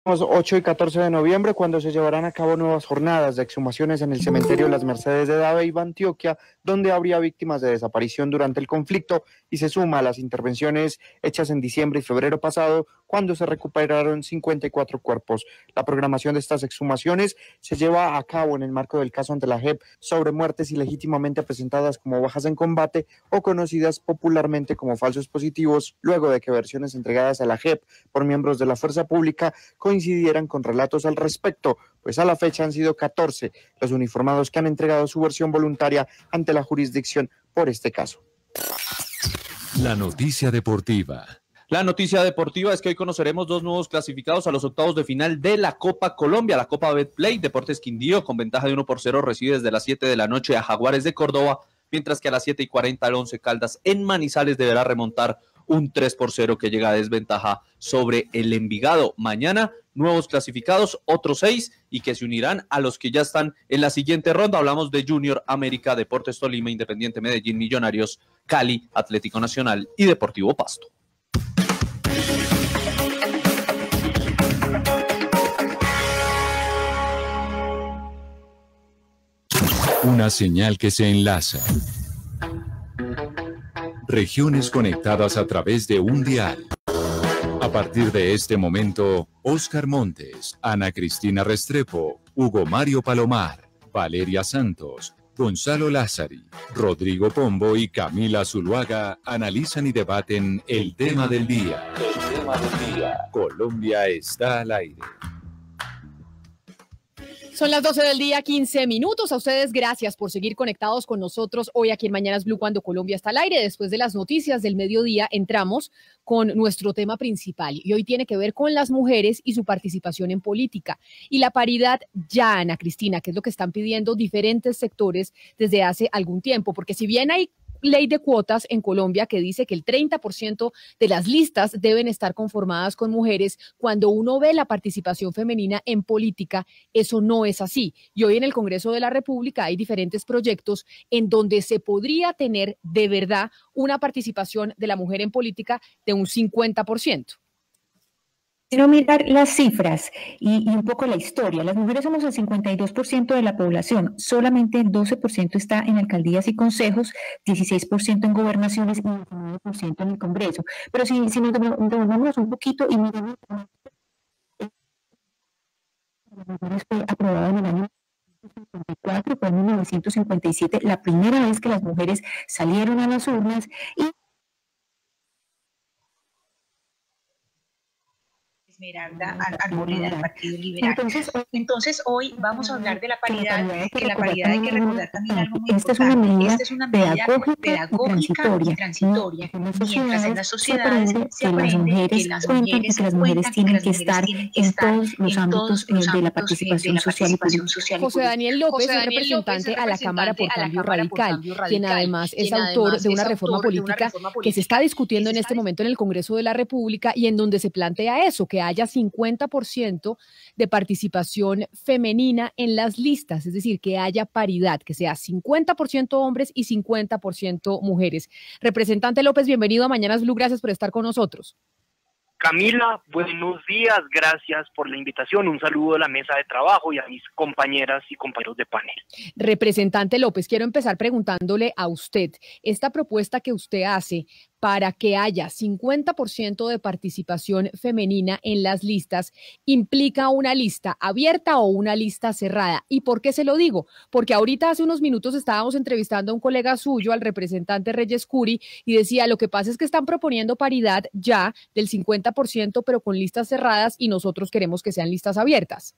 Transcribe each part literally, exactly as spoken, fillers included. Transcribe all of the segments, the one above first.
ocho y catorce de noviembre, cuando se llevarán a cabo nuevas jornadas de exhumaciones en el cementerio Las Mercedes de Dabeiba, Antioquia, donde habría víctimas de desaparición durante el conflicto, y se suma a las intervenciones hechas en diciembre y febrero pasado, cuando se recuperaron cincuenta y cuatro cuerpos. La programación de estas exhumaciones se lleva a cabo en el marco del caso ante la J E P sobre muertes ilegítimamente presentadas como bajas en combate o conocidas popularmente como falsos positivos, luego de que versiones entregadas a la J E P por miembros de la fuerza pública coincidieran con relatos al respecto, pues a la fecha han sido catorce los uniformados que han entregado su versión voluntaria ante la jurisdicción por este caso. La noticia deportiva. La noticia deportiva es que hoy conoceremos dos nuevos clasificados a los octavos de final de la Copa Colombia, la Copa Betplay. Deportes Quindío, con ventaja de uno por cero, recibe desde las siete de la noche a Jaguares de Córdoba, mientras que a las siete y cuarenta el Once Caldas en Manizales deberá remontar un tres por cero que llega a desventaja sobre el Envigado. Mañana, nuevos clasificados, otros seis, y que se unirán a los que ya están en la siguiente ronda. Hablamos de Junior, América, Deportes Tolima, Independiente Medellín, Millonarios, Cali, Atlético Nacional y Deportivo Pasto. Una señal que se enlaza. Regiones conectadas a través de un dial. A partir de este momento, Óscar Montes, Ana Cristina Restrepo, Hugo Mario Palomar, Valeria Santos, Gonzalo Lázari, Rodrigo Pombo y Camila Zuluaga analizan y debaten el tema del día. El tema del día. Colombia está al aire. Son las doce del día, quince minutos. A ustedes, gracias por seguir conectados con nosotros hoy aquí en Mañanas Blue, cuando Colombia está al aire. Después de las noticias del mediodía, entramos con nuestro tema principal. Y hoy tiene que ver con las mujeres y su participación en política. Y la paridad ya, Ana Cristina, que es lo que están pidiendo diferentes sectores desde hace algún tiempo. Porque si bien hay ley de cuotas en Colombia que dice que el treinta por ciento de las listas deben estar conformadas con mujeres, cuando uno ve la participación femenina en política, eso no es así. Y hoy en el Congreso de la República hay diferentes proyectos en donde se podría tener de verdad una participación de la mujer en política de un cincuenta por ciento. Quiero mirar las cifras y, y un poco la historia. Las mujeres somos el cincuenta y dos por ciento de la población, solamente el doce por ciento está en alcaldías y consejos, dieciséis por ciento en gobernaciones y diecinueve por ciento en el Congreso. Pero si, si nos devolvemos un poquito y miramos, las mujeres fue aprobada en el año cincuenta y cuatro, fue en mil novecientos cincuenta y siete, la primera vez que las mujeres salieron a las urnas y Esmeralda Arboleda del Partido Liberal. Entonces, Entonces, hoy vamos a hablar de la paridad, que la paridad hay que recordar también algo muy Esta es una medida, Esta es una medida pedagógica, pedagógica y transitoria, transitoria. En las mientras en las sociedades se aprende que las mujeres, que las mujeres tienen que estar en todos los ámbitos de la participación social y política. José Daniel López es representante a la Cámara por Cambio Radical, quien además es autor de una reforma política que se está discutiendo en este momento en el Congreso de la República y en donde se plantea eso, que haya cincuenta por ciento de participación femenina en las listas, es decir, que haya paridad, que sea cincuenta por ciento hombres y cincuenta por ciento mujeres. Representante López, bienvenido a Mañanas Blue, gracias por estar con nosotros. Camila, buenos días, gracias por la invitación, un saludo a la mesa de trabajo y a mis compañeras y compañeros de panel. Representante López, quiero empezar preguntándole a usted, esta propuesta que usted hace para que haya cincuenta por ciento de participación femenina en las listas, ¿implica una lista abierta o una lista cerrada? ¿Y por qué se lo digo? Porque ahorita hace unos minutos estábamos entrevistando a un colega suyo, al representante Reyes Curi, y decía, lo que pasa es que están proponiendo paridad ya del cincuenta por ciento, pero con listas cerradas, y nosotros queremos que sean listas abiertas.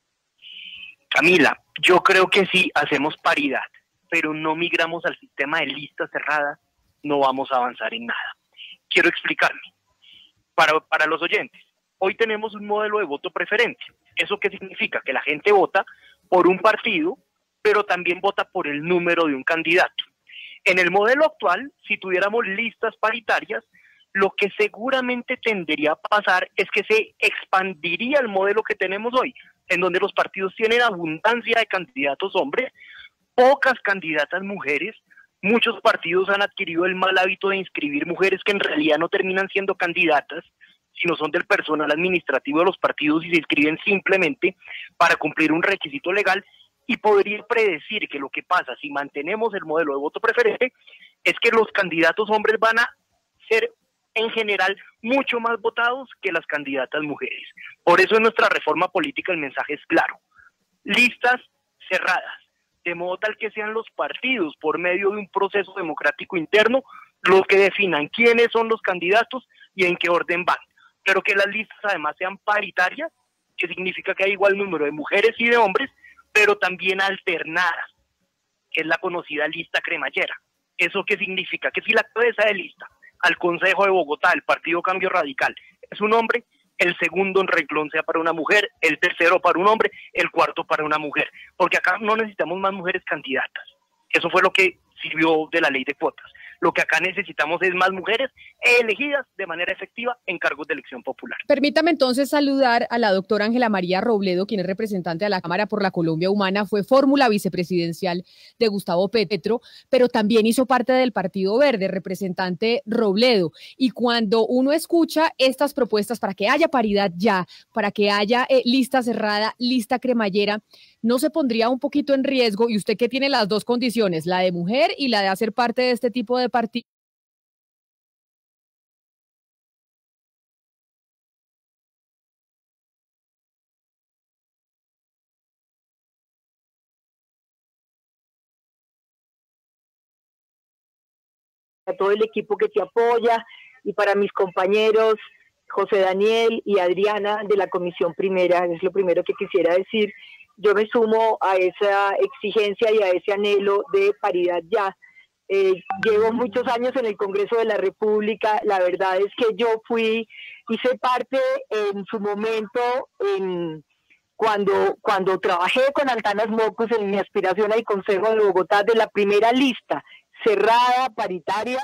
Camila, yo creo que sí hacemos paridad, pero no migramos al sistema de listas cerradas, no vamos a avanzar en nada. Quiero explicarme. Para, para los oyentes, hoy tenemos un modelo de voto preferente. ¿Eso qué significa? Que la gente vota por un partido, pero también vota por el número de un candidato. En el modelo actual, si tuviéramos listas paritarias, lo que seguramente tendería a pasar es que se expandiría el modelo que tenemos hoy, en donde los partidos tienen abundancia de candidatos hombres, pocas candidatas mujeres. Muchos partidos han adquirido el mal hábito de inscribir mujeres que en realidad no terminan siendo candidatas, sino son del personal administrativo de los partidos y se inscriben simplemente para cumplir un requisito legal y poder predecir que lo que pasa si mantenemos el modelo de voto preferente es que los candidatos hombres van a ser en general mucho más votados que las candidatas mujeres. Por eso en nuestra reforma política el mensaje es claro: listas cerradas, de modo tal que sean los partidos, por medio de un proceso democrático interno, los que definan quiénes son los candidatos y en qué orden van, pero que las listas además sean paritarias, que significa que hay igual número de mujeres y de hombres, pero también alternadas, que es la conocida lista cremallera. ¿Eso qué significa? Que si la cabeza de lista al Consejo de Bogotá, el Partido Cambio Radical, es un hombre, el segundo en renglón sea para una mujer, el tercero para un hombre, el cuarto para una mujer, porque acá no necesitamos más mujeres candidatas. Eso fue lo que sirvió de la ley de cuotas. Lo que acá necesitamos es más mujeres elegidas de manera efectiva en cargos de elección popular. Permítame entonces saludar a la doctora Ángela María Robledo, quien es representante de la Cámara por la Colombia Humana, fue fórmula vicepresidencial de Gustavo Petro, pero también hizo parte del Partido Verde, representante Robledo. Y cuando uno escucha estas propuestas para que haya paridad ya, para que haya eh, lista cerrada, lista cremallera, ¿no se pondría un poquito en riesgo? Y usted que tiene las dos condiciones, la de mujer y la de hacer parte de este tipo de partido. A todo el equipo que te apoya y para mis compañeros José Daniel y Adriana de la Comisión Primera, es lo primero que quisiera decir. Yo me sumo a esa exigencia y a ese anhelo de paridad ya. Eh, llevo muchos años en el Congreso de la República, la verdad es que yo fui, hice parte en su momento, en, cuando, cuando trabajé con Antanas Mockus en mi aspiración al Consejo de Bogotá, de la primera lista, cerrada, paritaria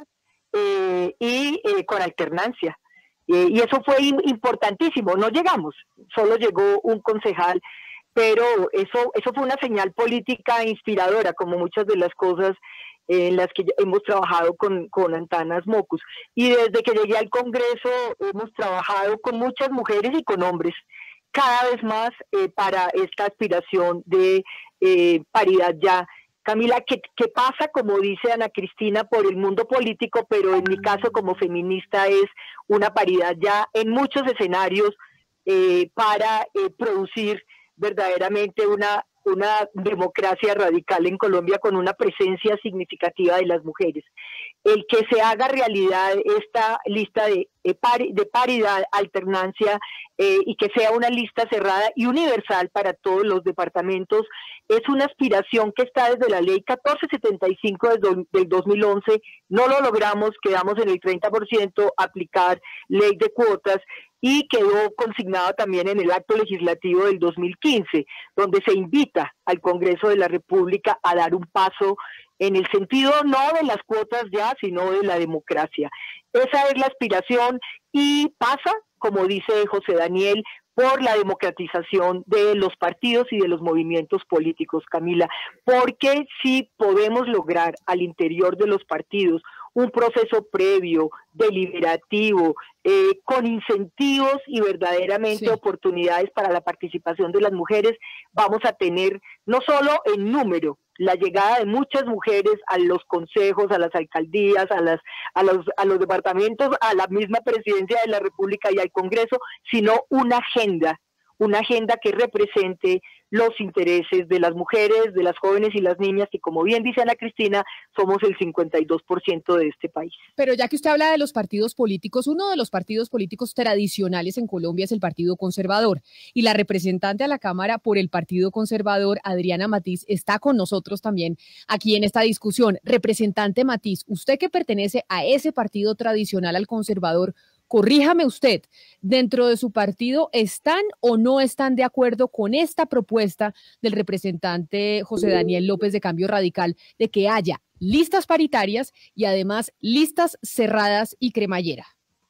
eh, y eh, con alternancia. Eh, y eso fue importantísimo, no llegamos, solo llegó un concejal, pero eso, eso fue una señal política inspiradora, como muchas de las cosas en las que hemos trabajado con, con Antanas Mockus. Y desde que llegué al Congreso hemos trabajado con muchas mujeres y con hombres, cada vez más eh, para esta aspiración de eh, paridad ya. Camila, ¿qué, ¿qué pasa, como dice Ana Cristina, por el mundo político, pero en mi caso como feminista es una paridad ya en muchos escenarios eh, para eh, producir verdaderamente una, una democracia radical en Colombia con una presencia significativa de las mujeres? El que se haga realidad esta lista de, de, pari, de paridad, alternancia eh, y que sea una lista cerrada y universal para todos los departamentos es una aspiración que está desde la ley catorce setenta y cinco del, do, del dos mil once, no lo logramos, quedamos en el treinta por ciento, aplicar ley de cuotas, y quedó consignado también en el acto legislativo del dos mil quince, donde se invita al Congreso de la República a dar un paso en el sentido no de las cuotas ya, sino de la democracia. Esa es la aspiración y pasa, como dice José Daniel, por la democratización de los partidos y de los movimientos políticos, Camila, porque si podemos lograr al interior de los partidos un proceso previo, deliberativo, eh, con incentivos y verdaderamente sí. oportunidades para la participación de las mujeres, vamos a tener no solo en número la llegada de muchas mujeres a los consejos, a las alcaldías, a, las, a, los, a los departamentos, a la misma presidencia de la República y al Congreso, sino una agenda, una agenda que represente los intereses de las mujeres, de las jóvenes y las niñas, que como bien dice Ana Cristina, somos el cincuenta y dos por ciento de este país. Pero ya que usted habla de los partidos políticos, uno de los partidos políticos tradicionales en Colombia es el Partido Conservador, y la representante a la Cámara por el Partido Conservador, Adriana Matiz, está con nosotros también aquí en esta discusión. Representante Matiz, usted que pertenece a ese partido tradicional, al conservador, corríjame usted, ¿dentro de su partido están o no están de acuerdo con esta propuesta del representante José Daniel López de Cambio Radical de que haya listas paritarias y además listas cerradas y cremallera?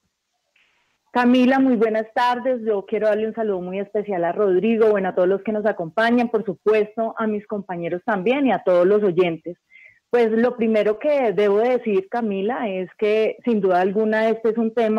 Camila, muy buenas tardes. Yo quiero darle un saludo muy especial a Rodrigo, bueno, a todos los que nos acompañan, por supuesto, a mis compañeros también y a todos los oyentes. Pues lo primero que debo decir, Camila, es que sin duda alguna este es un tema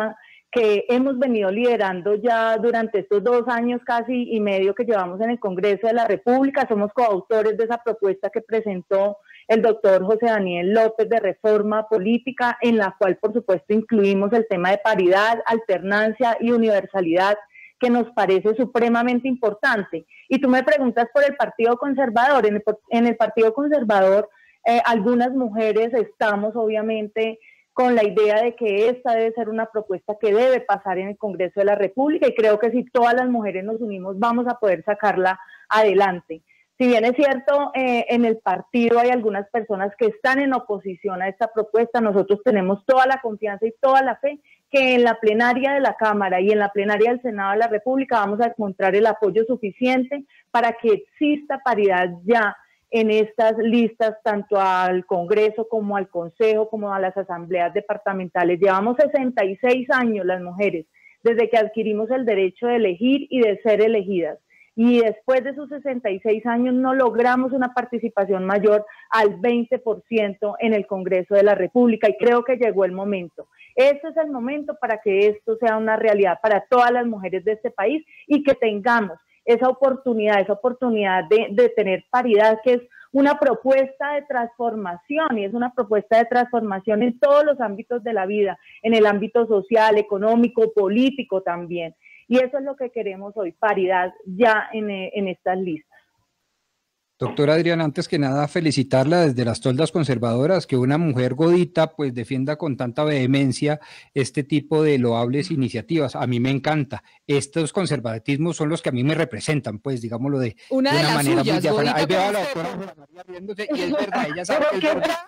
que hemos venido liderando ya durante estos dos años casi y medio que llevamos en el Congreso de la República. Somos coautores de esa propuesta que presentó el doctor José Daniel López de reforma política, en la cual por supuesto incluimos el tema de paridad, alternancia y universalidad, que nos parece supremamente importante. Y tú me preguntas por el Partido Conservador. En el, en el Partido Conservador eh, algunas mujeres estamos obviamente con la idea de que esta debe ser una propuesta que debe pasar en el Congreso de la República, y creo que si todas las mujeres nos unimos vamos a poder sacarla adelante. Si bien es cierto, eh, en el partido hay algunas personas que están en oposición a esta propuesta, nosotros tenemos toda la confianza y toda la fe que en la plenaria de la Cámara y en la plenaria del Senado de la República vamos a encontrar el apoyo suficiente para que exista paridad ya en estas listas, tanto al Congreso como al Consejo, como a las asambleas departamentales. Llevamos sesenta y seis años las mujeres, desde que adquirimos el derecho de elegir y de ser elegidas. Y después de esos sesenta y seis años no logramos una participación mayor al veinte por ciento en el Congreso de la República, y creo que llegó el momento. Este es el momento para que esto sea una realidad para todas las mujeres de este país y que tengamos esa oportunidad, esa oportunidad de, de tener paridad, que es una propuesta de transformación, y es una propuesta de transformación en todos los ámbitos de la vida, en el ámbito social, económico, político también. Y eso es lo que queremos hoy, paridad ya en, en estas listas. Doctora Adriana, antes que nada felicitarla desde las toldas conservadoras, que una mujer godita pues defienda con tanta vehemencia este tipo de loables iniciativas. A mí me encanta. Estos conservatismos son los que a mí me representan, pues digámoslo de una, de, de una las manera suyas, muy diáfana. Ahí veo a la usted. doctora María riéndose, y es verdad, ella sabe que es verdad.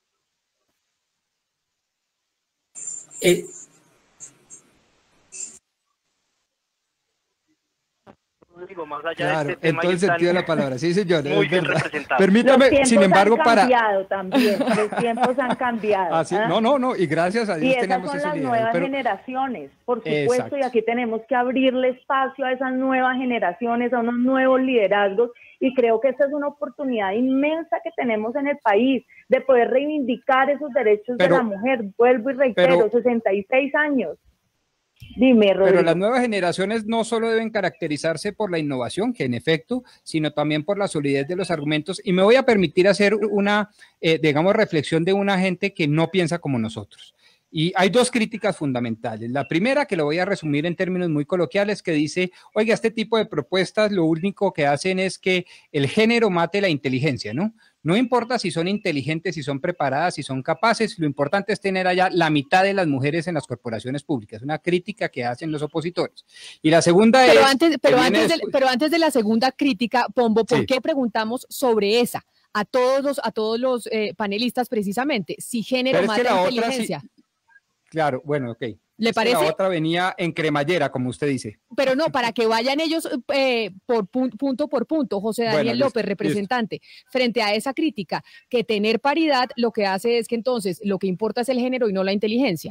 Eh, Digo, más allá claro, de este tema, en todo el sentido de la palabra, sí señor, muy es bien verdad. representado. Permítame, sin embargo, han para... cambiado también, los tiempos han cambiado. Ah, sí, ¿eh? No, no, no, y gracias a Dios y esas tenemos son ese las liderazgo, nuevas pero... generaciones, por supuesto, Exacto. y aquí tenemos que abrirle espacio a esas nuevas generaciones, a unos nuevos liderazgos, y creo que esta es una oportunidad inmensa que tenemos en el país, de poder reivindicar esos derechos pero, de la mujer. Vuelvo y reitero, pero, sesenta y seis años. Dime, Rodrigo. Pero las nuevas generaciones no solo deben caracterizarse por la innovación, que en efecto, sino también por la solidez de los argumentos. Y me voy a permitir hacer una, eh, digamos, reflexión de una gente que no piensa como nosotros. Y hay dos críticas fundamentales. La primera, que lo voy a resumir en términos muy coloquiales, que dice, oiga, este tipo de propuestas lo único que hacen es que el género mate la inteligencia, ¿no? No importa si son inteligentes, si son preparadas, si son capaces, lo importante es tener allá la mitad de las mujeres en las corporaciones públicas, una crítica que hacen los opositores. Y la segunda pero es... Antes, pero, antes de, después... pero antes de la segunda crítica, Pombo, ¿por sí. qué preguntamos sobre esa? A todos los, a todos los eh, panelistas precisamente, si género pero mata es que la inteligencia. Otra, sí, claro, bueno, ok. ¿Le es parece? Que la otra venía en cremallera, como usted dice. Pero no, para que vayan ellos eh, por pu punto por punto, José Daniel bueno, López, listo, representante, listo. frente a esa crítica, que tener paridad lo que hace es que entonces lo que importa es el género y no la inteligencia.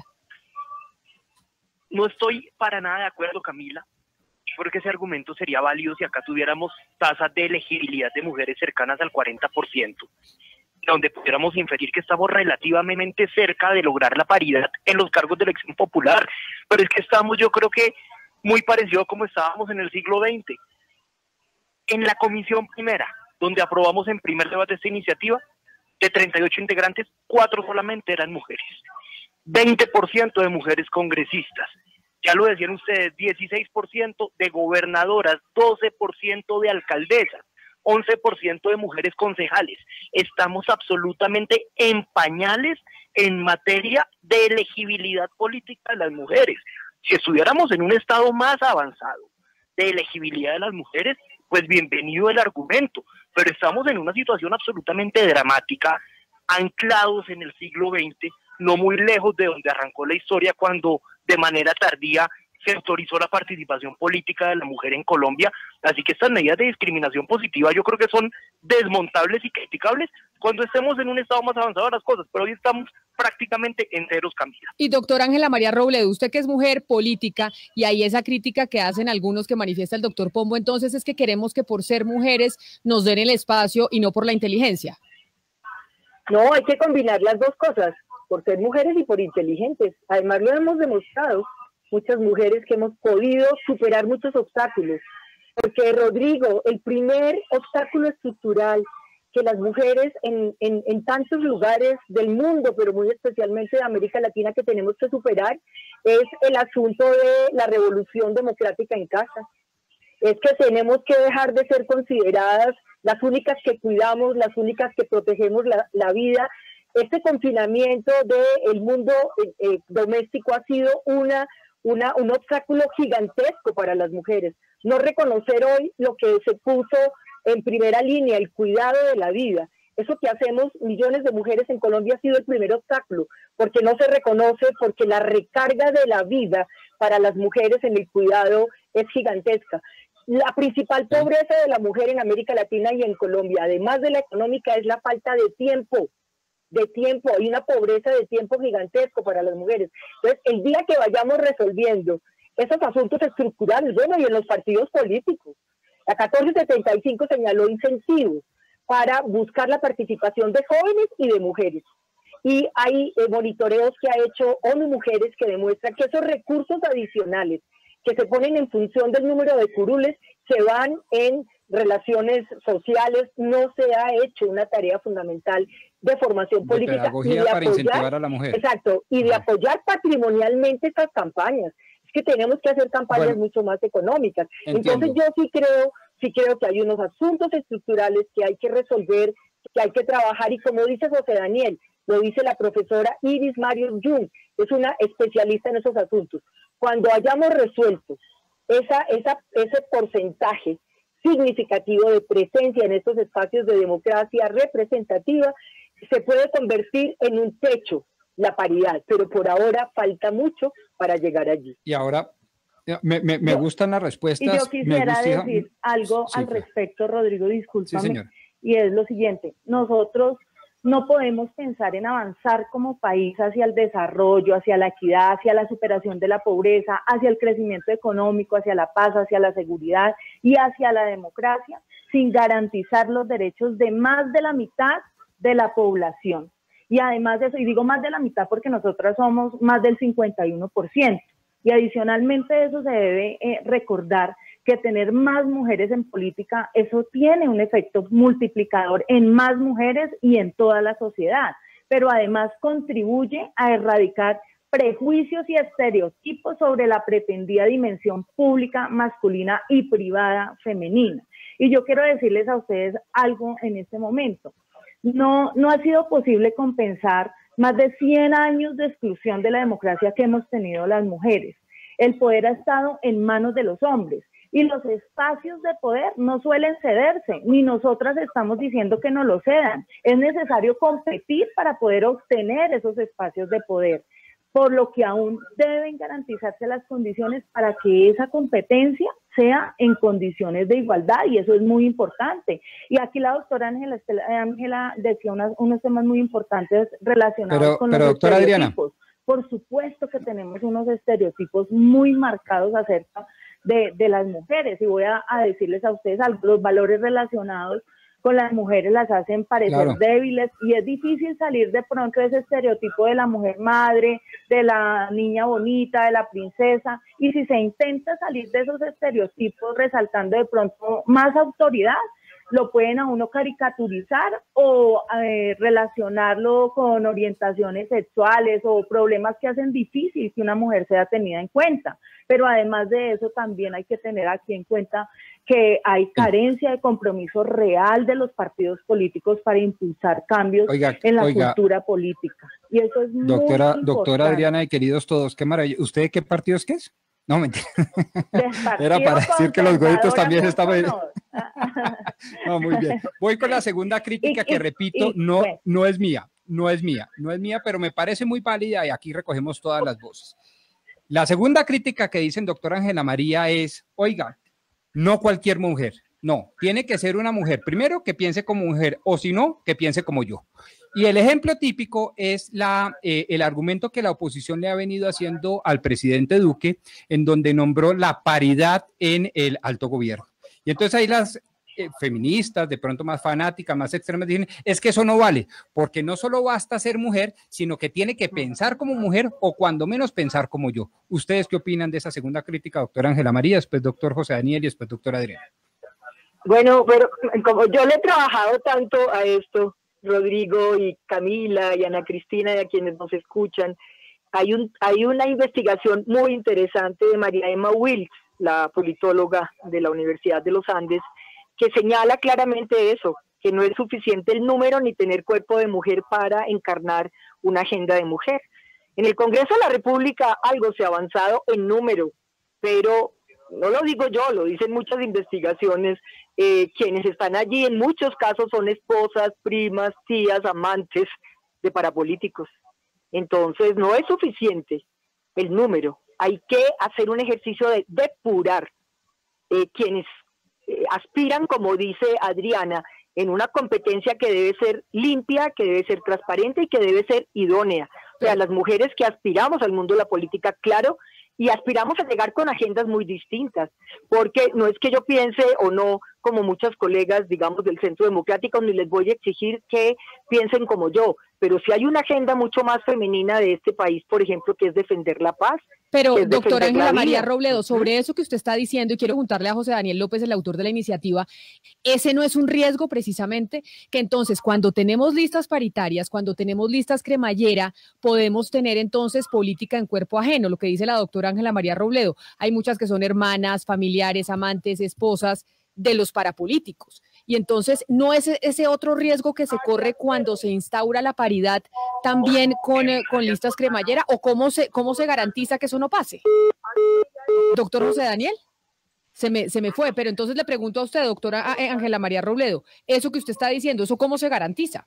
No estoy para nada de acuerdo, Camila. Yo creo que ese argumento sería válido si acá tuviéramos tasas de elegibilidad de mujeres cercanas al cuarenta por ciento. Donde pudiéramos inferir que estamos relativamente cerca de lograr la paridad en los cargos de elección popular, pero es que estamos, yo creo que muy parecido a como estábamos en el siglo veinte. En la comisión primera, donde aprobamos en primer debate esta iniciativa, de treinta y ocho integrantes, cuatro solamente eran mujeres, veinte por ciento de mujeres congresistas, ya lo decían ustedes, dieciséis por ciento de gobernadoras, doce por ciento de alcaldesas, once por ciento de mujeres concejales. Estamos absolutamente en pañales en materia de elegibilidad política de las mujeres. Si estuviéramos en un estado más avanzado de elegibilidad de las mujeres, pues bienvenido el argumento, pero estamos en una situación absolutamente dramática, anclados en el siglo veinte, no muy lejos de donde arrancó la historia, cuando de manera tardía se autorizó la participación política de la mujer en Colombia. Así que estas medidas de discriminación positiva yo creo que son desmontables y criticables cuando estemos en un estado más avanzado de las cosas, pero hoy estamos prácticamente en ceros, Camila. Y doctora Ángela María Robledo, usted que es mujer política, y ahí esa crítica que hacen algunos que manifiesta el doctor Pombo, entonces es que queremos que por ser mujeres nos den el espacio y no por la inteligencia. No, hay que combinar las dos cosas, por ser mujeres y por inteligentes. Además lo hemos demostrado. muchas mujeres que hemos podido superar muchos obstáculos. Porque, Rodrigo, el primer obstáculo estructural que las mujeres en, en, en tantos lugares del mundo, pero muy especialmente de América Latina, que tenemos que superar, es el asunto de la revolución democrática en casa. Es que tenemos que dejar de ser consideradas las únicas que cuidamos, las únicas que protegemos la, la vida. Este confinamiento del mundo eh, eh, doméstico ha sido una, una, un obstáculo gigantesco para las mujeres. No reconocer hoy lo que se puso en primera línea, el cuidado de la vida. Eso que hacemos millones de mujeres en Colombia ha sido el primer obstáculo, porque no se reconoce, porque la recarga de la vida para las mujeres en el cuidado es gigantesca. La principal pobreza de la mujer en América Latina y en Colombia, además de la económica, es la falta de tiempo. de tiempo, hay una pobreza de tiempo gigantesco para las mujeres. Entonces, el día que vayamos resolviendo esos asuntos estructurales, bueno, y en los partidos políticos, la catorce setenta y cinco señaló incentivos para buscar la participación de jóvenes y de mujeres. Y hay eh, monitoreos que ha hecho ONU Mujeres que demuestran que esos recursos adicionales que se ponen en función del número de curules se van en relaciones sociales, no se ha hecho una tarea fundamental de formación de política pedagogía y de para apoyar, incentivar a la mujer. Exacto, y de Ajá. apoyar patrimonialmente estas campañas. Es que tenemos que hacer campañas Bueno, mucho más económicas. entiendo. Entonces yo sí creo, sí creo que hay unos asuntos estructurales que hay que resolver, que hay que trabajar, y como dice José Daniel, lo dice la profesora Iris Marion Jung, es una especialista en esos asuntos. Cuando hayamos resuelto esa, esa, ese porcentaje significativo de presencia en estos espacios de democracia representativa, se puede convertir en un techo la paridad, pero por ahora falta mucho para llegar allí. Y ahora, me, me, me gustan las respuestas. Y yo quisiera me gusta... decir algo sí, al claro. respecto, Rodrigo, discúlpame, Sí, señor. y es lo siguiente: nosotros no podemos pensar en avanzar como país hacia el desarrollo, hacia la equidad, hacia la superación de la pobreza, hacia el crecimiento económico, hacia la paz, hacia la seguridad y hacia la democracia, sin garantizar los derechos de más de la mitad de la población. Y además de eso, y digo más de la mitad porque nosotras somos más del cincuenta y uno por ciento, y adicionalmente de eso se debe eh, recordar que tener más mujeres en política, eso tiene un efecto multiplicador en más mujeres y en toda la sociedad, pero además contribuye a erradicar prejuicios y estereotipos sobre la pretendida dimensión pública masculina y privada femenina. Y yo quiero decirles a ustedes algo en este momento. No, no ha sido posible compensar más de cien años de exclusión de la democracia que hemos tenido las mujeres. El poder ha estado en manos de los hombres y los espacios de poder no suelen cederse, ni nosotras estamos diciendo que no lo cedan. Es necesario competir para poder obtener esos espacios de poder, por lo que aún deben garantizarse las condiciones para que esa competencia sea en condiciones de igualdad, y eso es muy importante. Y aquí la doctora Ángela Ángela decía unas, unos temas muy importantes relacionados pero, con pero, los doctora estereotipos. Adriana. Por supuesto que tenemos unos estereotipos muy marcados acerca de, de las mujeres, y voy a, a decirles a ustedes algo: los valores relacionados con las mujeres las hacen parecer Claro. débiles, y es difícil salir de pronto de ese estereotipo de la mujer madre, de la niña bonita, de la princesa, y si se intenta salir de esos estereotipos resaltando de pronto más autoridad, lo pueden a uno caricaturizar o eh, relacionarlo con orientaciones sexuales o problemas que hacen difícil que una mujer sea tenida en cuenta. Pero además de eso, también hay que tener aquí en cuenta que hay carencia de compromiso real de los partidos políticos para impulsar cambios Oiga, en la oiga. cultura política. Y eso es muy Doctora, importante. doctora Adriana y queridos todos, qué maravilla. ¿Usted de qué partido es que es? No, mentira. Era para decir que los gorditos también estaban... No, muy bien. Voy con la segunda crítica Y- que y- repito, y- no, bueno. no es mía, no es mía, no es mía, pero me parece muy válida y aquí recogemos todas las voces. La segunda crítica que dicen doctora Ángela María es, oiga, no cualquier mujer, no, tiene que ser una mujer, primero que piense como mujer, o si no, que piense como yo. Y el ejemplo típico es la, eh, el argumento que la oposición le ha venido haciendo al presidente Duque, en donde nombró la paridad en el alto gobierno. Y entonces ahí las eh, feministas, de pronto más fanáticas, más extremas, dicen, es que eso no vale, porque no solo basta ser mujer, sino que tiene que pensar como mujer o cuando menos pensar como yo. ¿Ustedes qué opinan de esa segunda crítica, doctora Ángela María, después doctor José Daniel y después doctora Adriana? Bueno, pero como yo le he trabajado tanto a esto, Rodrigo y Camila y Ana Cristina y a quienes nos escuchan, hay, un, hay una investigación muy interesante de María Emma Wilkes, la politóloga de la Universidad de los Andes, que señala claramente eso, que no es suficiente el número ni tener cuerpo de mujer para encarnar una agenda de mujer. En el Congreso de la República algo se ha avanzado en número, pero no lo digo yo, lo dicen muchas investigaciones, eh, quienes están allí en muchos casos son esposas, primas, tías, amantes de parapolíticos. Entonces no es suficiente el número, hay que hacer un ejercicio de depurar eh, quienes eh, aspiran, como dice Adriana, en una competencia que debe ser limpia, que debe ser transparente y que debe ser idónea. O sea, las mujeres que aspiramos al mundo de la política, claro, y aspiramos a llegar con agendas muy distintas, porque no es que yo piense o no como muchas colegas, digamos, del Centro Democrático, ni les voy a exigir que piensen como yo, pero sí hay una agenda mucho más femenina de este país, por ejemplo, que es defender la paz. Pero, doctora Ángela María Robledo, sobre eso que usted está diciendo, y quiero preguntarle a José Daniel López, el autor de la iniciativa, ¿ese no es un riesgo precisamente? Que entonces, cuando tenemos listas paritarias, cuando tenemos listas cremallera, podemos tener entonces política en cuerpo ajeno, lo que dice la doctora Ángela María Robledo. Hay muchas que son hermanas, familiares, amantes, esposas de los parapolíticos. Y entonces, ¿no es ese otro riesgo que se corre cuando se instaura la paridad también con, eh, con listas cremallera? ¿O cómo se, cómo se garantiza que eso no pase? Doctor José Daniel, se me, se me fue, pero entonces le pregunto a usted, doctora Ángela María Robledo, eso que usted está diciendo, ¿eso cómo se garantiza?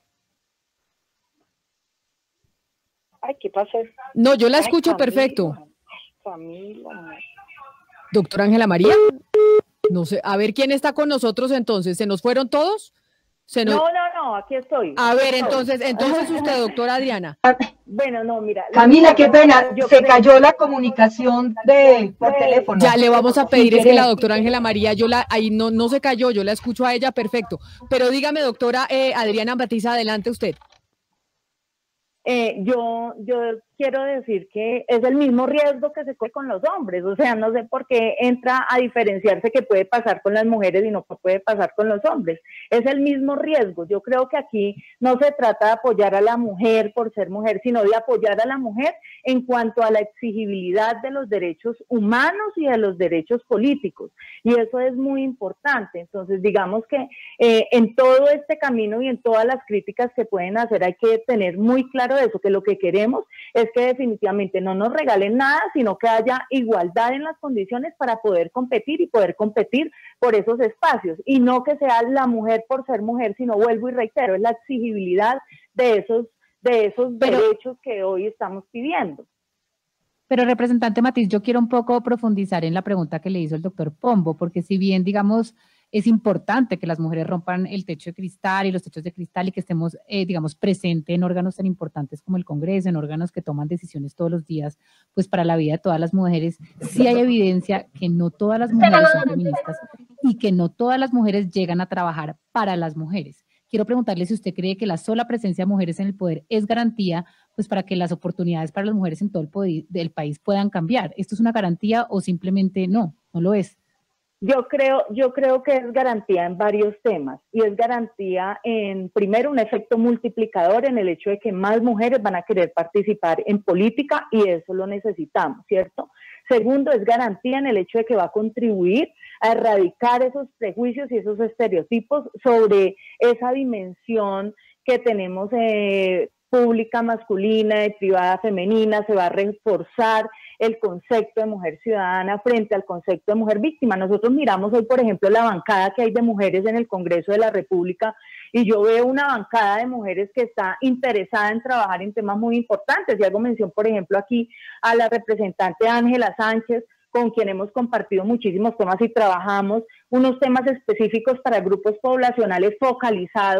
Ay, ¿qué pasa? No, yo la escucho Ay, perfecto. Camila. Doctora Ángela María. No sé, a ver quién está con nosotros entonces. ¿Se nos fueron todos? ¿Se nos... No, no, no, aquí estoy. A ver, entonces, entonces usted, doctora Adriana. Bueno, no, mira. Camila, qué pena, se cayó la comunicación de por teléfono. Ya le vamos a pedir, es que la doctora Ángela María, yo la, ahí no, no se cayó, yo la escucho a ella, perfecto. Pero dígame, doctora eh, Adriana Batiza, adelante usted. Eh, yo, yo quiero decir que es el mismo riesgo que se corre con los hombres, o sea, no sé por qué entra a diferenciarse que puede pasar con las mujeres y no puede pasar con los hombres, es el mismo riesgo. Yo creo que aquí no se trata de apoyar a la mujer por ser mujer, sino de apoyar a la mujer en cuanto a la exigibilidad de los derechos humanos y de los derechos políticos, y eso es muy importante. Entonces, digamos que eh, en todo este camino y en todas las críticas que pueden hacer hay que tener muy claro eso, que lo que queremos es que definitivamente no nos regalen nada, sino que haya igualdad en las condiciones para poder competir y poder competir por esos espacios, y no que sea la mujer por ser mujer, sino, vuelvo y reitero, es la exigibilidad de esos, de esos Pero, derechos que hoy estamos pidiendo. Pero, representante Matiz, yo quiero un poco profundizar en la pregunta que le hizo el doctor Pombo, porque si bien, digamos, es importante que las mujeres rompan el techo de cristal y los techos de cristal y que estemos, eh, digamos, presentes en órganos tan importantes como el Congreso, en órganos que toman decisiones todos los días, pues para la vida de todas las mujeres, sí hay evidencia que no todas las mujeres son feministas y que no todas las mujeres llegan a trabajar para las mujeres. Quiero preguntarle si usted cree que la sola presencia de mujeres en el poder es garantía, pues para que las oportunidades para las mujeres en todo el, poder, el país puedan cambiar. ¿Esto es una garantía o simplemente no, no lo es? Yo creo, yo creo que es garantía en varios temas, y es garantía en, primero, un efecto multiplicador en el hecho de que más mujeres van a querer participar en política, y eso lo necesitamos, ¿cierto? Segundo, es garantía en el hecho de que va a contribuir a erradicar esos prejuicios y esos estereotipos sobre esa dimensión que tenemos eh, pública masculina y privada femenina. Se va a reforzar el concepto de mujer ciudadana frente al concepto de mujer víctima. Nosotros miramos hoy, por ejemplo, la bancada que hay de mujeres en el Congreso de la República, y yo veo una bancada de mujeres que está interesada en trabajar en temas muy importantes, y hago mención, por ejemplo, aquí a la representante Ángela Sánchez, con quien hemos compartido muchísimos temas y trabajamos unos temas específicos para grupos poblacionales focalizados,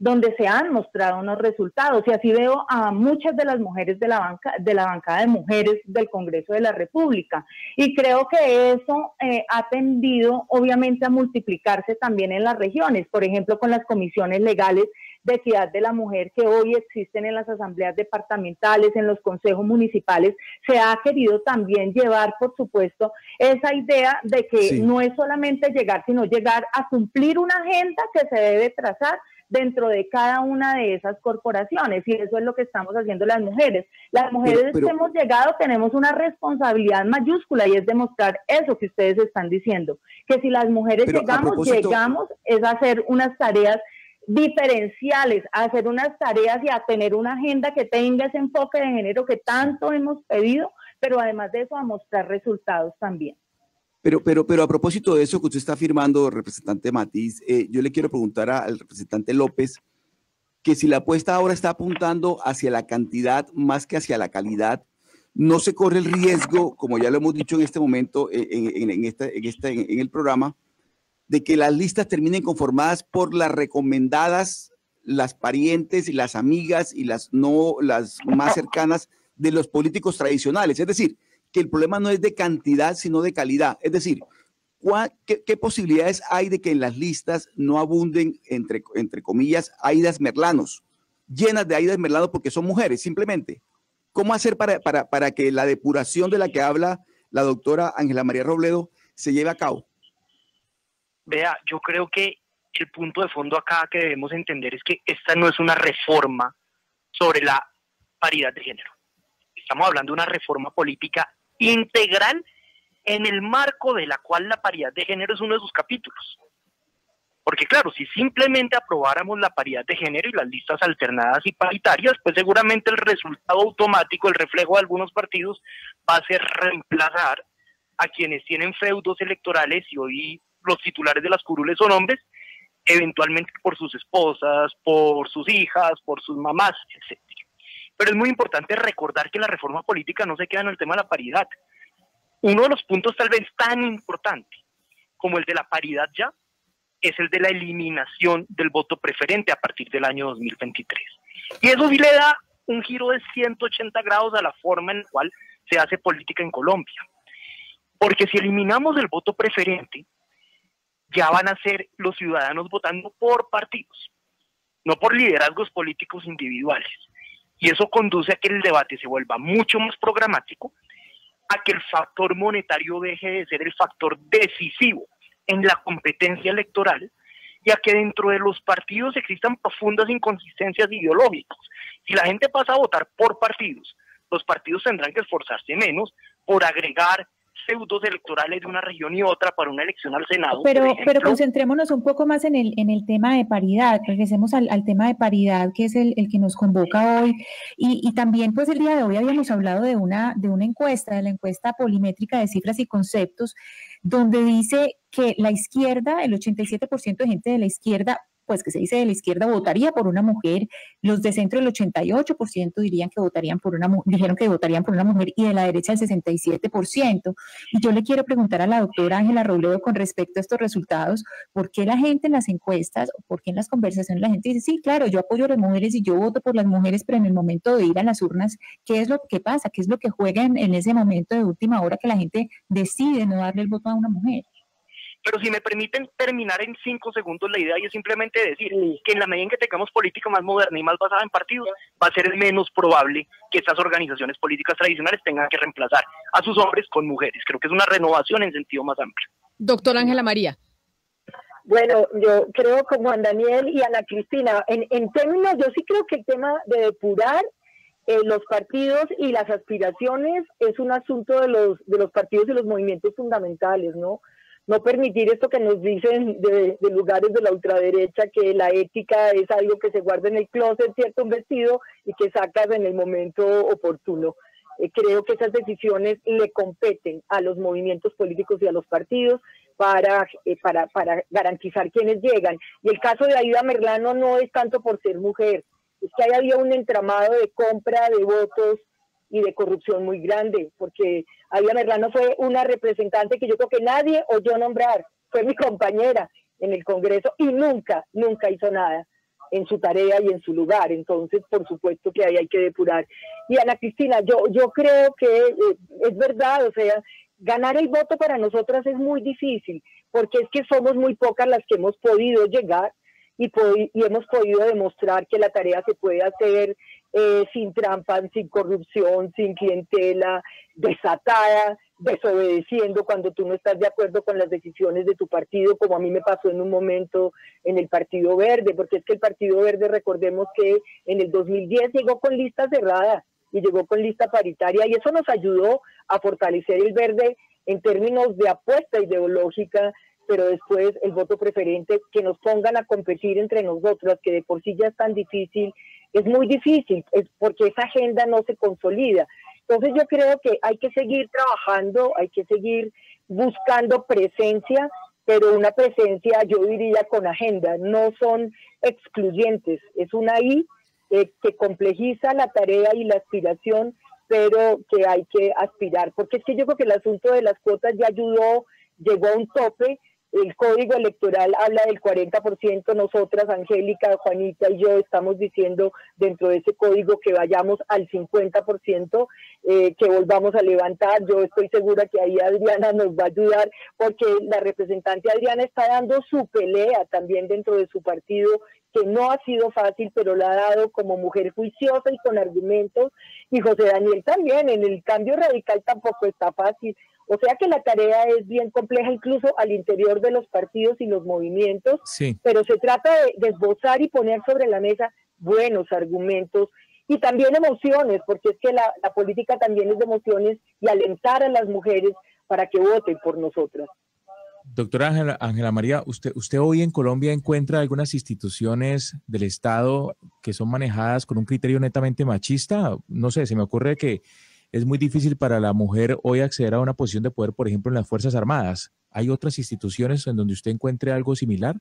donde se han mostrado unos resultados, y así veo a muchas de las mujeres de la banca, de la bancada de mujeres del Congreso de la República, y creo que eso eh, ha tendido obviamente a multiplicarse también en las regiones, por ejemplo con las comisiones legales de equidad de la mujer que hoy existen en las asambleas departamentales, en los consejos municipales. Se ha querido también llevar, por supuesto, esa idea de que sí, no es solamente llegar, sino llegar a cumplir una agenda que se debe trazar dentro de cada una de esas corporaciones, y eso es lo que estamos haciendo las mujeres. Las mujeres pero, pero, que hemos llegado tenemos una responsabilidad mayúscula, y es demostrar eso que ustedes están diciendo, que si las mujeres llegamos, propósito... llegamos es a hacer unas tareas diferenciales, a hacer unas tareas y a tener una agenda que tenga ese enfoque de género que tanto hemos pedido, pero además de eso a mostrar resultados también. Pero, pero, pero a propósito de eso que usted está afirmando, representante Matiz, eh, yo le quiero preguntar a, al representante López que si la apuesta ahora está apuntando hacia la cantidad más que hacia la calidad, no se corre el riesgo, como ya lo hemos dicho en este momento, en, en, en, esta, en, esta, en, en el programa, de que las listas terminen conformadas por las recomendadas, las parientes y las amigas y las no las más cercanas de los políticos tradicionales. Es decir, que el problema no es de cantidad, sino de calidad. Es decir, ¿qué, qué posibilidades hay de que en las listas no abunden, entre, entre comillas, Aidas Merlanos, llenas de Aidas Merlanos porque son mujeres, simplemente? ¿Cómo hacer para, para, para que la depuración de la que habla la doctora Ángela María Robledo se lleve a cabo? Vea, yo creo que el punto de fondo acá que debemos entender es que esta no es una reforma sobre la paridad de género. Estamos hablando de una reforma política integral en el marco de la cual la paridad de género es uno de sus capítulos. Porque claro, si simplemente aprobáramos la paridad de género y las listas alternadas y paritarias, pues seguramente el resultado automático, el reflejo de algunos partidos, va a ser reemplazar a quienes tienen feudos electorales y hoy los titulares de las curules son hombres, eventualmente por sus esposas, por sus hijas, por sus mamás, etcétera. Pero es muy importante recordar que la reforma política no se queda en el tema de la paridad. Uno de los puntos tal vez tan importante como el de la paridad ya, es el de la eliminación del voto preferente a partir del año dos mil veintitrés. Y eso sí le da un giro de ciento ochenta grados a la forma en la cual se hace política en Colombia. Porque si eliminamos el voto preferente, ya van a ser los ciudadanos votando por partidos, no por liderazgos políticos individuales. Y eso conduce a que el debate se vuelva mucho más programático, a que el factor monetario deje de ser el factor decisivo en la competencia electoral, y a que dentro de los partidos existan profundas inconsistencias ideológicas. Si la gente pasa a votar por partidos, los partidos tendrán que esforzarse menos por agregar feudos electorales de una región y otra para una elección al Senado. Pero, pero concentrémonos un poco más en el, en el tema de paridad, regresemos al, al tema de paridad, que es el, el que nos convoca hoy, y, y también pues el día de hoy habíamos hablado de una, de una encuesta, de la encuesta polimétrica de cifras y conceptos, donde dice que la izquierda, el ochenta y siete por ciento de gente de la izquierda, pues que se dice de la izquierda, votaría por una mujer, los de centro el ochenta y ocho por ciento dirían que votarían por una dijeron que votarían por una mujer, y de la derecha el sesenta y siete por ciento. Y yo le quiero preguntar a la doctora Ángela Robledo con respecto a estos resultados, ¿por qué la gente en las encuestas, o por qué en las conversaciones la gente dice, sí, claro, yo apoyo a las mujeres y yo voto por las mujeres, pero en el momento de ir a las urnas, ¿qué es lo que pasa? ¿Qué es lo que juega en, en ese momento de última hora que la gente decide no darle el voto a una mujer? Pero si me permiten terminar en cinco segundos la idea, y es simplemente decir que en la medida en que tengamos política más moderna y más basada en partidos, va a ser menos probable que estas organizaciones políticas tradicionales tengan que reemplazar a sus hombres con mujeres. Creo que es una renovación en sentido más amplio. Doctora Ángela María. Bueno, yo creo como Juan Daniel y Ana Cristina, en, en términos, yo sí creo que el tema de depurar eh, los partidos y las aspiraciones es un asunto de los, de los partidos y los movimientos fundamentales, ¿no? No permitir esto que nos dicen de, de lugares de la ultraderecha, que la ética es algo que se guarda en el closet, cierto, un vestido, y que sacas en el momento oportuno. Eh, creo que esas decisiones le competen a los movimientos políticos y a los partidos para, eh, para, para garantizar quienes llegan. Y el caso de Aida Merlano no es tanto por ser mujer, es que ahí había un entramado de compra de votos y de corrupción muy grande, porque Aida Merlano fue una representante que yo creo que nadie oyó nombrar, fue mi compañera en el Congreso y nunca, nunca hizo nada. en su tarea y en su lugar. Entonces, por supuesto que ahí hay que depurar. Y Ana Cristina, yo, yo creo que eh, es verdad, o sea, ganar el voto para nosotras es muy difícil, porque es que somos muy pocas las que hemos podido llegar y, y hemos podido demostrar que la tarea se puede hacer eh, sin trampas, sin corrupción, sin clientela, desatada, desobedeciendo cuando tú no estás de acuerdo con las decisiones de tu partido, como a mí me pasó en un momento en el Partido Verde, porque es que el Partido Verde, recordemos que en el dos mil diez llegó con lista cerrada y llegó con lista paritaria, y eso nos ayudó a fortalecer el verde en términos de apuesta ideológica, pero después el voto preferente, que nos pongan a competir entre nosotras, que de por sí ya es tan difícil, es muy difícil, es porque esa agenda no se consolida. Entonces yo creo que hay que seguir trabajando, hay que seguir buscando presencia, pero una presencia, yo diría, con agenda, no son excluyentes, es una I eh, que complejiza la tarea y la aspiración, pero que hay que aspirar, porque es que yo creo que el asunto de las cuotas ya ayudó, llegó a un tope. El código electoral habla del cuarenta por ciento, nosotras, Angélica, Juanita y yo estamos diciendo dentro de ese código que vayamos al cincuenta por ciento, eh, que volvamos a levantar. Yo estoy segura que ahí Adriana nos va a ayudar, porque la representante Adriana está dando su pelea también dentro de su partido, que no ha sido fácil, pero la ha dado como mujer juiciosa y con argumentos, y José Daniel también, en el cambio radical tampoco está fácil. O sea que la tarea es bien compleja, incluso al interior de los partidos y los movimientos, sí. Pero se trata de, de esbozar y poner sobre la mesa buenos argumentos y también emociones, porque es que la, la política también es de emociones, y alentar a las mujeres para que voten por nosotras. Doctora Ángela, Ángela María, usted, ¿usted hoy en Colombia encuentra algunas instituciones del Estado que son manejadas con un criterio netamente machista? No sé, se me ocurre que es muy difícil para la mujer hoy acceder a una posición de poder, por ejemplo, en las Fuerzas Armadas. ¿Hay otras instituciones en donde usted encuentre algo similar?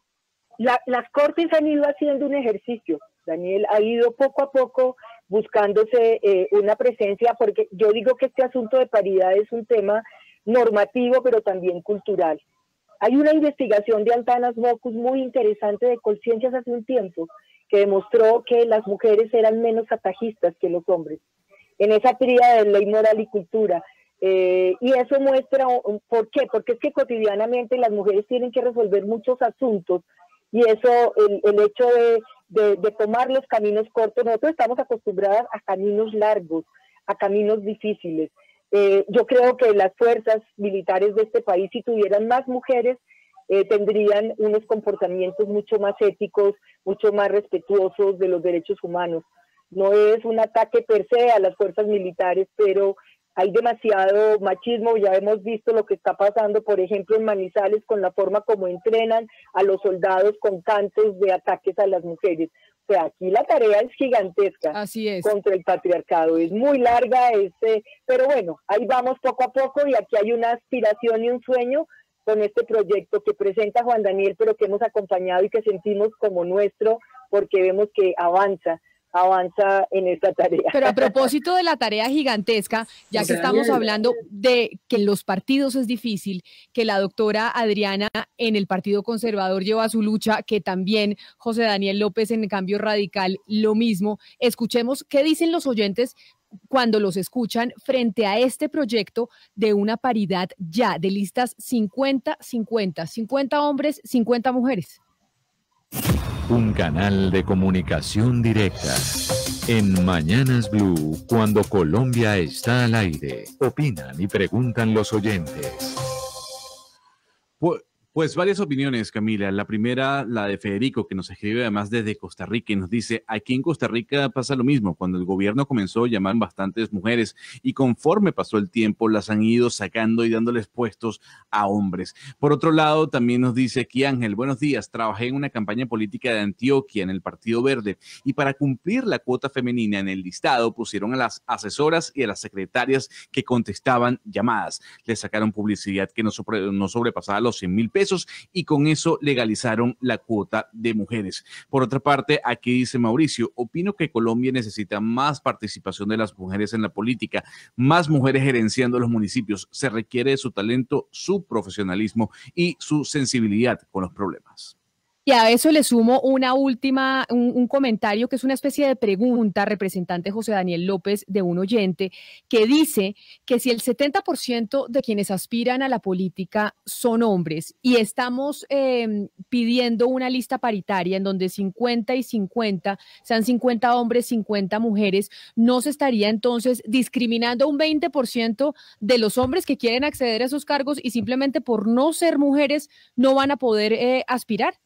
La, las Cortes han ido haciendo un ejercicio, Daniel, ha ido poco a poco buscándose eh, una presencia, porque yo digo que este asunto de paridad es un tema normativo, pero también cultural. Hay una investigación de Antanas Mockus muy interesante de Colciencias hace un tiempo, que demostró que las mujeres eran menos atajistas que los hombres en esa tríada de ley, moral y cultura. Eh, y eso muestra, ¿por qué? Porque es que cotidianamente las mujeres tienen que resolver muchos asuntos, y eso, el, el hecho de, de, de tomar los caminos cortos, nosotros estamos acostumbradas a caminos largos, a caminos difíciles. Eh, yo creo que las fuerzas militares de este país, si tuvieran más mujeres, eh, tendrían unos comportamientos mucho más éticos, mucho más respetuosos de los derechos humanos. No es un ataque per se a las fuerzas militares, pero hay demasiado machismo. Ya hemos visto lo que está pasando, por ejemplo, en Manizales, con la forma como entrenan a los soldados con cantos de ataques a las mujeres. O sea, aquí la tarea es gigantesca. Así es. Contra el patriarcado. Es muy larga, este, pero bueno, ahí vamos poco a poco, y aquí hay una aspiración y un sueño con este proyecto que presenta Juan Daniel, pero que hemos acompañado y que sentimos como nuestro, porque vemos que avanza. avanza en esta tarea. Pero a propósito de la tarea gigantesca, ya que estamos hablando de que en los partidos es difícil, que la doctora Adriana en el Partido Conservador lleva su lucha, que también José Daniel López en el Cambio Radical lo mismo, escuchemos qué dicen los oyentes cuando los escuchan frente a este proyecto de una paridad ya de listas cincuenta cincuenta, cincuenta hombres, cincuenta mujeres. Un canal de comunicación directa. En Mañanas Blue, cuando Colombia está al aire, opinan y preguntan los oyentes. Pues, pues varias opiniones, Camila. La primera, la de Federico, que nos escribe además desde Costa Rica y nos dice, aquí en Costa Rica pasa lo mismo. Cuando el gobierno comenzó, llamaban bastantes mujeres y conforme pasó el tiempo, las han ido sacando y dándoles puestos a hombres. Por otro lado, también nos dice aquí Ángel, buenos días, trabajé en una campaña política de Antioquia en el Partido Verde y para cumplir la cuota femenina en el listado pusieron a las asesoras y a las secretarias que contestaban llamadas. Les sacaron publicidad que no, sobre, no sobrepasaba los cien mil pesos y con eso legalizaron la cuota de mujeres. Por otra parte, aquí dice Mauricio, opino que Colombia necesita más participación de las mujeres en la política, más mujeres gerenciando los municipios. Se requiere de su talento, su profesionalismo y su sensibilidad con los problemas. Y a eso le sumo una última, un, un comentario que es una especie de pregunta, representante José Daniel López, de un oyente, que dice que si el setenta por ciento de quienes aspiran a la política son hombres y estamos eh, pidiendo una lista paritaria en donde cincuenta y cincuenta, sean cincuenta hombres, cincuenta mujeres, ¿no se estaría entonces discriminando un veinte por ciento de los hombres que quieren acceder a esos cargos y simplemente por no ser mujeres no van a poder eh, aspirar?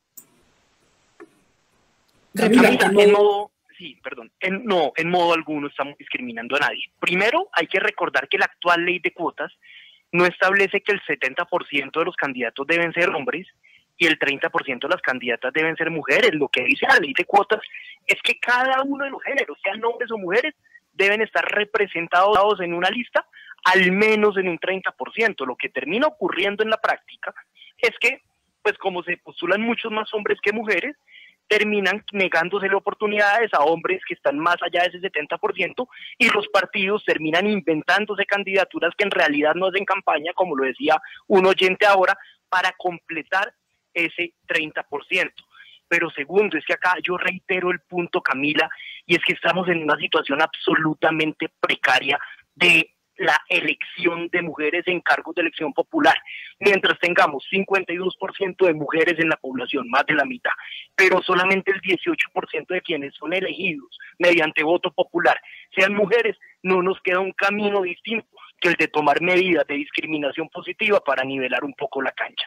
Camila, en modo, sí, perdón, en, no, en modo alguno estamos discriminando a nadie. Primero, hay que recordar que la actual ley de cuotas no establece que el setenta por ciento de los candidatos deben ser hombres y el treinta por ciento de las candidatas deben ser mujeres. Lo que dice la ley de cuotas es que cada uno de los géneros, sean hombres o mujeres, deben estar representados en una lista al menos en un treinta por ciento. Lo que termina ocurriendo en la práctica es que, pues como se postulan muchos más hombres que mujeres, terminan negándose oportunidades a hombres que están más allá de ese setenta por ciento y los partidos terminan inventándose candidaturas que en realidad no hacen campaña, como lo decía un oyente ahora, para completar ese treinta por ciento. Pero segundo, es que acá yo reitero el punto, Camila, y es que estamos en una situación absolutamente precaria de la elección de mujeres en cargos de elección popular, mientras tengamos cincuenta y dos por ciento de mujeres en la población, más de la mitad, pero solamente el dieciocho por ciento de quienes son elegidos mediante voto popular sean mujeres, no nos queda un camino distinto que el de tomar medidas de discriminación positiva para nivelar un poco la cancha.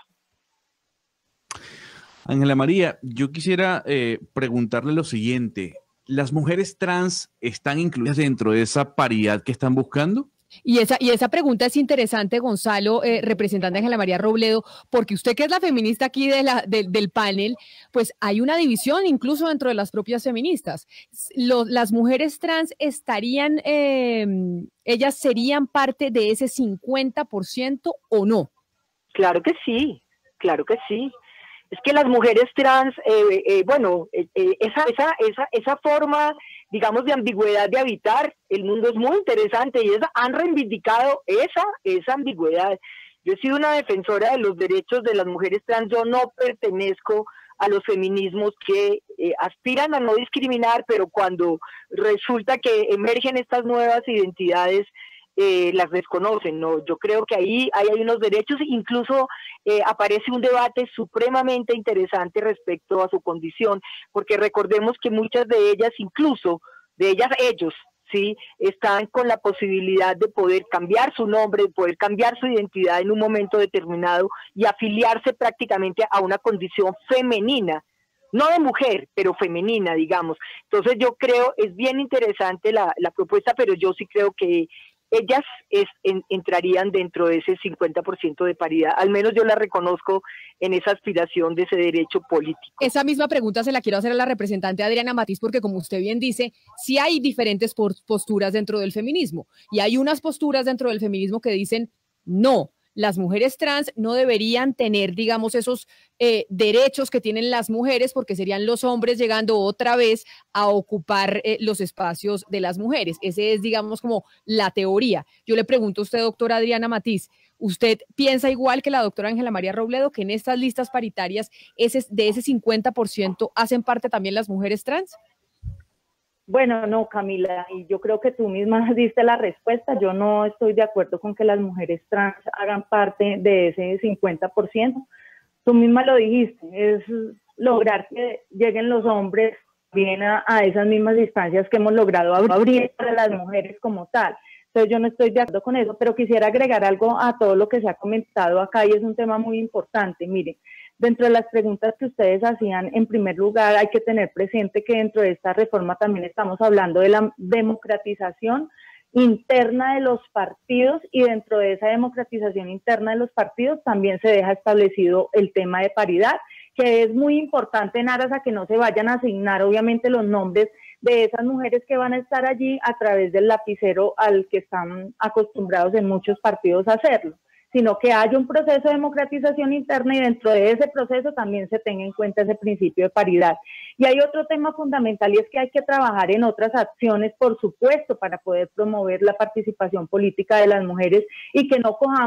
Ángela María, yo quisiera eh, preguntarle lo siguiente, ¿las mujeres trans están incluidas dentro de esa paridad que están buscando? Y esa, y esa pregunta es interesante, Gonzalo, eh, representante Ángela María Robledo, porque usted que es la feminista aquí de la, de, del panel, pues hay una división incluso dentro de las propias feministas. Los, las mujeres trans estarían, eh, ellas serían parte de ese cincuenta por ciento o no. Claro que sí, claro que sí. Es que las mujeres trans, eh, eh, bueno, eh, eh, esa, esa, esa, esa forma, digamos, de ambigüedad de habitar el mundo es muy interesante y esa, han reivindicado esa, esa ambigüedad. Yo he sido una defensora de los derechos de las mujeres trans, yo no pertenezco a los feminismos que eh, aspiran a no discriminar, pero cuando resulta que emergen estas nuevas identidades, Eh, las desconocen, ¿no? Yo creo que ahí, ahí hay unos derechos, incluso eh, aparece un debate supremamente interesante respecto a su condición, porque recordemos que muchas de ellas, incluso de ellas, ellos, sí, están con la posibilidad de poder cambiar su nombre, de poder cambiar su identidad en un momento determinado y afiliarse prácticamente a una condición femenina, no de mujer, pero femenina, digamos. Entonces yo creo, es bien interesante la, la propuesta, pero yo sí creo que ellas es, en, entrarían dentro de ese cincuenta por ciento de paridad, al menos yo la reconozco en esa aspiración de ese derecho político. Esa misma pregunta se la quiero hacer a la representante Adriana Matiz, porque como usted bien dice, sí hay diferentes posturas dentro del feminismo, y hay unas posturas dentro del feminismo que dicen, no, las mujeres trans no deberían tener, digamos, esos eh, derechos que tienen las mujeres, porque serían los hombres llegando otra vez a ocupar eh, los espacios de las mujeres. Ese es, digamos, como la teoría. Yo le pregunto a usted, doctora Adriana Matiz, ¿usted piensa igual que la doctora Ángela María Robledo, que en estas listas paritarias ese, de ese cincuenta por ciento hacen parte también las mujeres trans? Bueno, no, Camila, y yo creo que tú misma diste la respuesta. Yo no estoy de acuerdo con que las mujeres trans hagan parte de ese cincuenta por ciento. Tú misma lo dijiste, es lograr que lleguen los hombres bien a, a esas mismas distancias que hemos logrado abrir para las mujeres como tal. Entonces yo no estoy de acuerdo con eso, pero quisiera agregar algo a todo lo que se ha comentado acá y es un tema muy importante. Miren, dentro de las preguntas que ustedes hacían, en primer lugar hay que tener presente que dentro de esta reforma también estamos hablando de la democratización interna de los partidos y dentro de esa democratización interna de los partidos también se deja establecido el tema de paridad, que es muy importante en aras a que no se vayan a asignar obviamente los nombres de esas mujeres que van a estar allí a través del lapicero al que están acostumbrados en muchos partidos a hacerlo, sino que haya un proceso de democratización interna y dentro de ese proceso también se tenga en cuenta ese principio de paridad. Y hay otro tema fundamental y es que hay que trabajar en otras acciones, por supuesto, para poder promover la participación política de las mujeres y que no cojamos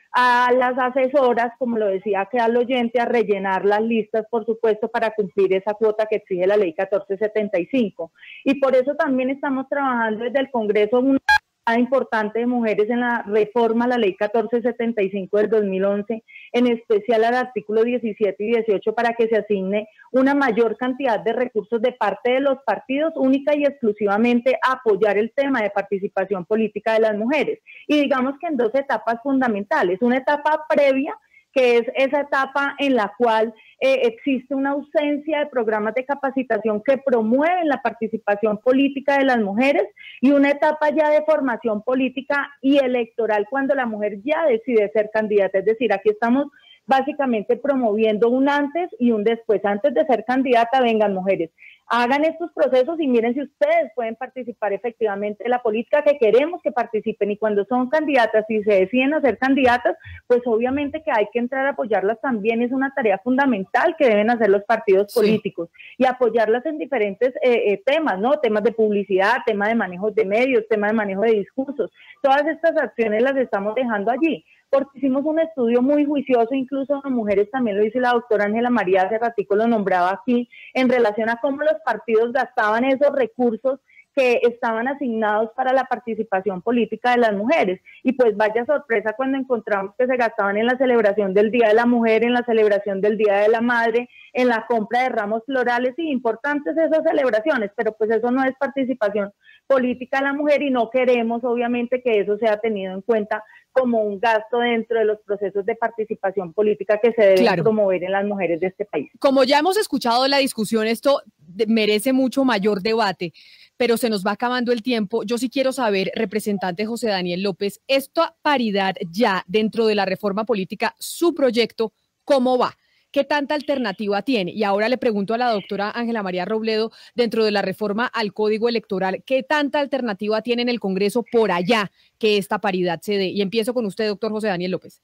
a las asesoras, como lo decía que al oyente, a rellenar las listas, por supuesto, para cumplir esa cuota que exige la ley catorce setenta y cinco. Y por eso también estamos trabajando desde el Congreso una importante de mujeres en la reforma a la ley catorce setenta y cinco del dos mil once, en especial al artículo diecisiete y dieciocho, para que se asigne una mayor cantidad de recursos de parte de los partidos, única y exclusivamente a apoyar el tema de participación política de las mujeres. Y digamos que en dos etapas fundamentales, una etapa previa, que es esa etapa en la cual eh, existe una ausencia de programas de capacitación que promueven la participación política de las mujeres, y una etapa ya de formación política y electoral cuando la mujer ya decide ser candidata. Es decir, aquí estamos básicamente promoviendo un antes y un después. Antes de ser candidata, vengan mujeres, hagan estos procesos y miren si ustedes pueden participar efectivamente en la política que queremos que participen, y cuando son candidatas y se deciden a ser candidatas, pues obviamente que hay que entrar a apoyarlas también. Es una tarea fundamental que deben hacer los partidos políticos, sí, y apoyarlas en diferentes eh, eh, temas, ¿no? Temas de publicidad, tema de manejo de medios, tema de manejo de discursos. Todas estas acciones las estamos dejando allí, porque hicimos un estudio muy juicioso, incluso las mujeres, también lo dice la doctora Ángela María, hace ratico lo nombraba aquí, en relación a cómo los partidos gastaban esos recursos que estaban asignados para la participación política de las mujeres. Y pues vaya sorpresa cuando encontramos que se gastaban en la celebración del Día de la Mujer, en la celebración del Día de la Madre, en la compra de ramos florales, y importantes esas celebraciones, pero pues eso no es participación política de la mujer, y no queremos obviamente que eso sea tenido en cuenta como un gasto dentro de los procesos de participación política que se deben claro. promover en las mujeres de este país. Como ya hemos escuchado la discusión, esto merece mucho mayor debate, pero se nos va acabando el tiempo. Yo sí quiero saber, representante José Daniel López, esta paridad ya dentro de la reforma política, su proyecto, ¿cómo va? ¿Qué tanta alternativa tiene? Y ahora le pregunto a la doctora Ángela María Robledo, dentro de la reforma al Código Electoral, ¿qué tanta alternativa tiene en el Congreso por allá que esta paridad se dé? Y empiezo con usted, doctor José Daniel López.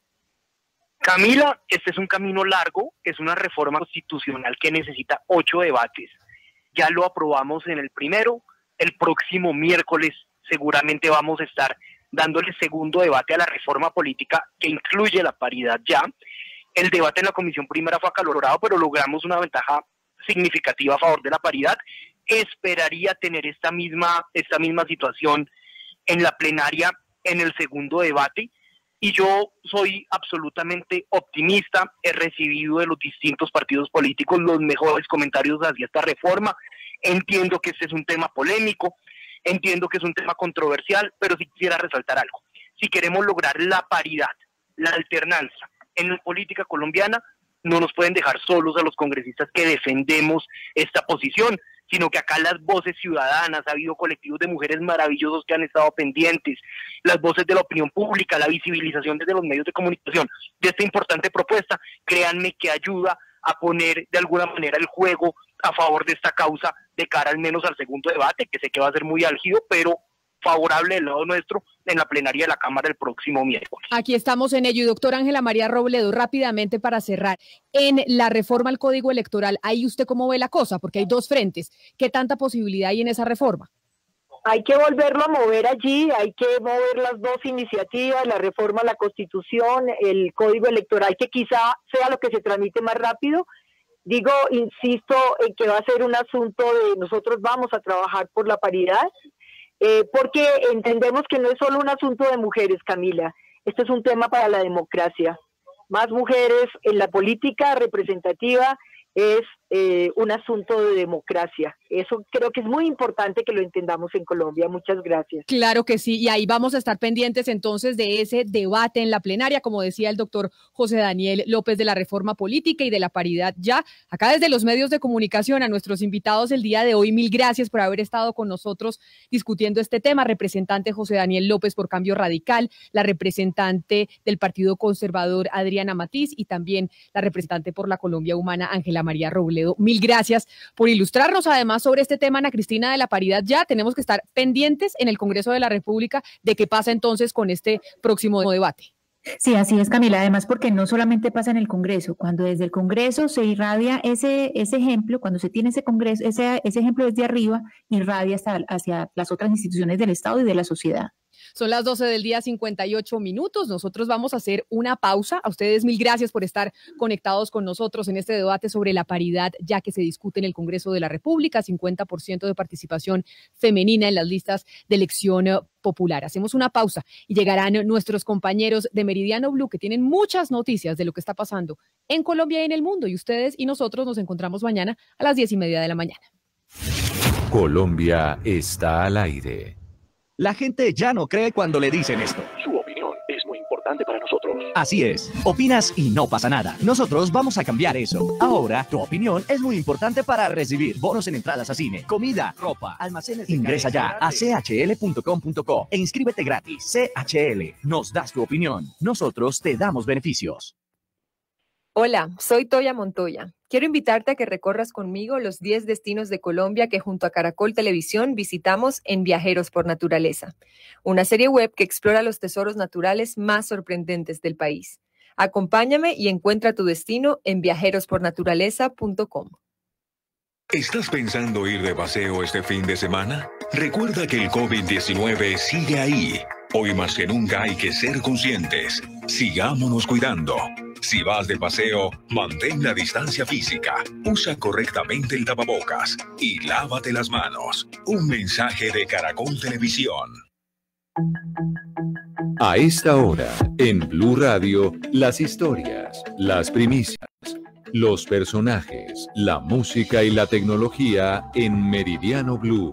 Camila, este es un camino largo, es una reforma constitucional que necesita ocho debates. Ya lo aprobamos en el primero, el próximo miércoles seguramente vamos a estar dándole segundo debate a la reforma política que incluye la paridad ya. El debate en la comisión primera fue acalorado, pero logramos una ventaja significativa a favor de la paridad. Esperaría tener esta misma, esta misma situación en la plenaria en el segundo debate, y yo soy absolutamente optimista. He recibido de los distintos partidos políticos los mejores comentarios hacia esta reforma. Entiendo que este es un tema polémico, entiendo que es un tema controversial, pero sí quisiera resaltar algo. Si queremos lograr la paridad, la alternancia en la política colombiana, no nos pueden dejar solos a los congresistas que defendemos esta posición, sino que acá las voces ciudadanas, ha habido colectivos de mujeres maravillosos que han estado pendientes, las voces de la opinión pública, la visibilización desde los medios de comunicación de esta importante propuesta, créanme que ayuda a poner de alguna manera el juego a favor de esta causa de cara al menos al segundo debate, que sé que va a ser muy álgido, pero favorable del lado nuestro en la plenaria de la Cámara el próximo miércoles. Aquí estamos en ello. Y doctora Ángela María Robledo, rápidamente para cerrar, en la reforma al Código Electoral, ¿ahí usted cómo ve la cosa? Porque hay dos frentes. ¿Qué tanta posibilidad hay en esa reforma? Hay que volverlo a mover allí, hay que mover las dos iniciativas, la reforma a la Constitución, el Código Electoral, que quizá sea lo que se tramite más rápido. Digo, insisto en que va a ser un asunto de nosotros vamos a trabajar por la paridad, Eh, porque entendemos que no es solo un asunto de mujeres, Camila, esto es un tema para la democracia. Más mujeres en la política representativa es eh, un asunto de democracia. Eso creo que es muy importante que lo entendamos en Colombia. Muchas gracias. Claro que sí, y ahí vamos a estar pendientes entonces de ese debate en la plenaria, como decía el doctor José Daniel López, de la reforma política y de la paridad ya. Acá desde los medios de comunicación, a nuestros invitados el día de hoy, mil gracias por haber estado con nosotros discutiendo este tema. Representante José Daniel López por Cambio Radical, la representante del Partido Conservador Adriana Matiz, y también la representante por la Colombia Humana Ángela María Robledo. Mil gracias por ilustrarnos además sobre este tema, Ana Cristina, de la paridad ya. Tenemos que estar pendientes en el Congreso de la República de qué pasa entonces con este próximo debate. Sí, así es, Camila, además porque no solamente pasa en el Congreso, cuando desde el Congreso se irradia ese, ese ejemplo, cuando se tiene ese Congreso, ese, ese ejemplo desde arriba, irradia hasta hacia las otras instituciones del Estado y de la sociedad. Son las doce del día, cincuenta y ocho minutos. Nosotros vamos a hacer una pausa. A ustedes mil gracias por estar conectados con nosotros en este debate sobre la paridad, ya que se discute en el Congreso de la República, cincuenta por ciento de participación femenina en las listas de elección popular. Hacemos una pausa y llegarán nuestros compañeros de Meridiano Blue, que tienen muchas noticias de lo que está pasando en Colombia y en el mundo. Y ustedes y nosotros nos encontramos mañana a las diez y media de la mañana. Colombia está al aire. La gente ya no cree cuando le dicen esto. Su opinión es muy importante para nosotros. Así es. Opinas y no pasa nada. Nosotros vamos a cambiar eso. Ahora, tu opinión es muy importante para recibir bonos en entradas a cine, comida, ropa, almacenes. Ingresa ya a c h l punto com punto co e inscríbete gratis. C H L. Nos das tu opinión. Nosotros te damos beneficios. Hola, soy Toya Montoya. Quiero invitarte a que recorras conmigo los diez destinos de Colombia que junto a Caracol Televisión visitamos en Viajeros por Naturaleza, una serie web que explora los tesoros naturales más sorprendentes del país. Acompáñame y encuentra tu destino en viajeros por naturaleza punto com. ¿Estás pensando ir de paseo este fin de semana? Recuerda que el COVID diecinueve sigue ahí. Hoy más que nunca hay que ser conscientes. Sigámonos cuidando. Si vas de paseo, mantén la distancia física, usa correctamente el tapabocas y lávate las manos. Un mensaje de Caracol Televisión. A esta hora, en Blue Radio, las historias, las primicias, los personajes, la música y la tecnología en Meridiano Blue.